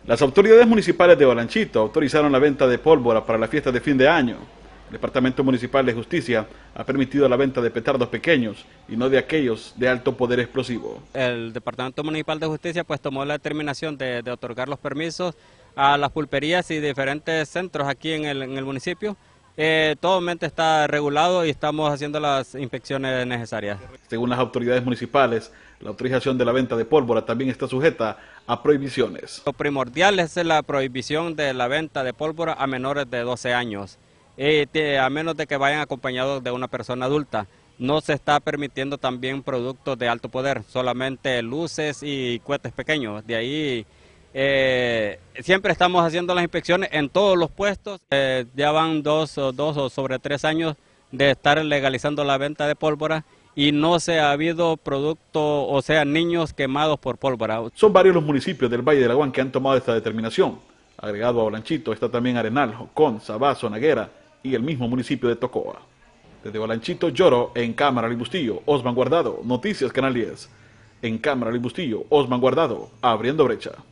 Las autoridades municipales de Olanchito autorizaron la venta de pólvora para la fiesta de fin de año. El Departamento Municipal de Justicia ha permitido la venta de petardos pequeños y no de aquellos de alto poder explosivo. El Departamento Municipal de Justicia pues tomó la determinación de otorgar los permisos a las pulperías y diferentes centros aquí en el municipio. Totalmente está regulado y estamos haciendo las inspecciones necesarias. Según las autoridades municipales, la autorización de la venta de pólvora también está sujeta a prohibiciones. Lo primordial es la prohibición de la venta de pólvora a menores de 12 años, a menos de que vayan acompañados de una persona adulta. No se está permitiendo también productos de alto poder, solamente luces y cohetes pequeños. De ahí siempre estamos haciendo las inspecciones en todos los puestos. Ya van dos o sobre 3 años de estar legalizando la venta de pólvora y no se ha habido producto, o sea, niños quemados por pólvora. Son varios los municipios del Valle de Laguán que han tomado esta determinación. Agregado a Olanchito está también Arenal, Jocón, Sabazo, Naguera y el mismo municipio de Tocoa. Desde Olanchito, Lloro, en Cámara Libustillo, Osman Guardado, Noticias Canal 10. En Cámara Libustillo, Osman Guardado, abriendo brecha.